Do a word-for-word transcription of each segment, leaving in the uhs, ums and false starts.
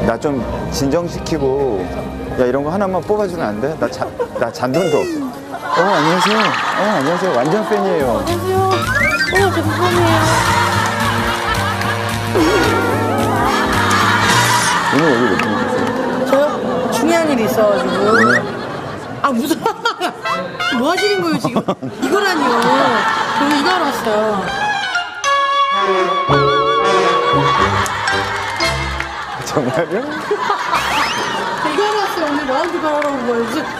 나 좀 진정시키고, 야, 이런 거 하나만 뽑아주면 안 돼? 나, 자, 나 잔돈도 없어. 어, 안녕하세요. 어, 안녕하세요. 완전 팬이에요. 안녕하세요. 어, 저 팬이에요. 오늘 여기 몇 분이세요? 저요? 중요한 일이 있어가지고. 네. 아, 무슨. 뭐 하시는 거예요, 지금? 이거라니요. 저는 이거 하러 왔어요. 정말요? 이거 하러 왔어요. 오늘 라운드 가라고 온 거예요. 무슨.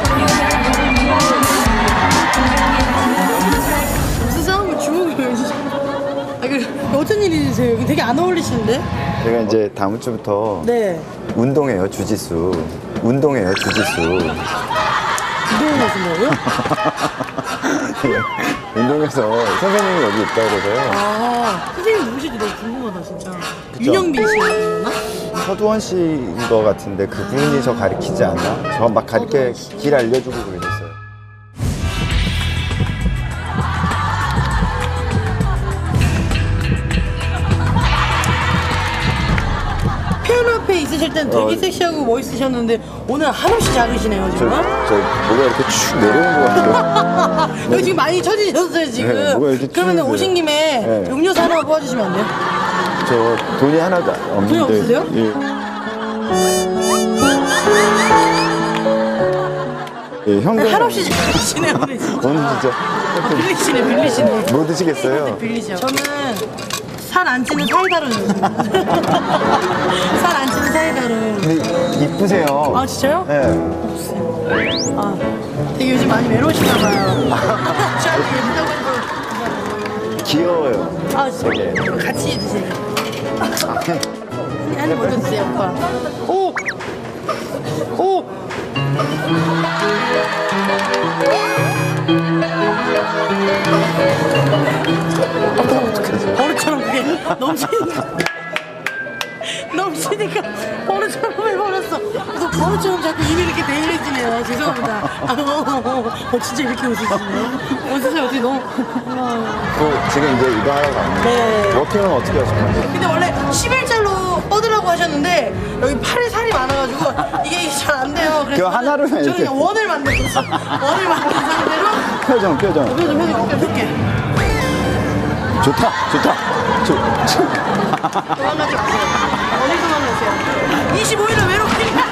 무슨 싸움을 주먹을 진짜. 아, 그 어떤 일이세요? 여기 되게 안 어울리시는데? 제가 이제 다음 주부터 네. 운동해요, 주짓수. 운동해요, 주짓수. 운동을 하신다고요? 운동해서 선생님이 여기 있다고 그러세요. 아, 선생님 누구실지 너무 궁금하다, 진짜. 윤영빈 씨였나? 서두원 씨인 것 같은데 그분이 저 가르치지 않나? 저 막 가르쳐 길 알려주고 그러셨어요. 피아노 앞에 있으실 땐 되게 어. 섹시하고 멋있으셨는데 오늘 한없이 작으시네요, 저, 지금. 저 뭐가 이렇게 축 내려온 것 같아요. 여기 지금 많이 처지셨어요, 지금. 네, 뭐가 이렇게 그러면 추운데. 오신 김에 네. 음료수 하나 뽑아주시면 안 돼요? 저 돈이 하나도 없는데. 돈이 없으세요? 예. 예, 현금. 한없이 작으시네요, 오늘 진짜. 오늘 진짜 아, 빌리시네, 빌리시네. 뭐 드시겠어요? 빌리죠. 저는 살 안 찌는 사이다를 살 안 찌는 사이다를. 근데 이쁘세요. 아, 진짜요? 네. 없어요. 아, 되게 요즘 많이 외로우신가 봐요. 저한테 예쁘다고 해서. 귀여워요. 아, 진짜. 되게. 같이 드세요. 한입 먼저 드세요, 오빠. 오! 오! 버릇처럼 그게 넘치니까. 넘치니까 버릇처럼 해버렸어. 그래서 버릇처럼 자꾸 입이 이렇게 대일해지네요. 죄송합니다. 아, 어, 어, 어, 진짜 이렇게 웃으시네요. 어, 진짜 어떻게 너무. 어. 그 지금 이제 이거 하러 가는데 네. 워킹은 어떻게 하실 건가요? 근데 원래 십 일짜로 뻗으라고 하셨는데 여기 팔에 살이 많아가지고 이게 잘 안 돼요. 그래서 그 하나로만 저는 이렇게. 그냥 원을 만들었어. 원을 만든 상태로 표정, 표정. 표정 표정 표정 게 좋다, 좋다. 좋, 좋. 도망가지 마세요. 어디 도망가세요? 이십오 일은 외롭게.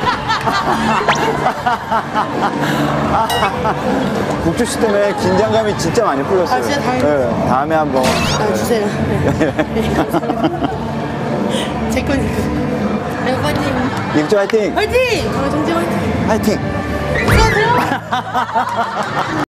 국주 씨 때문에 긴장감이 진짜 많이 풀렸어요. 아, 진짜 다행이다. 네, 다음에 한번. 아, 주세요. 네. 네, 감사합니다. 제 거니까. 네, 파이팅. 입주 화이팅! 파이팅! 어, 정재 파이팅. 화이팅! 수고하세요.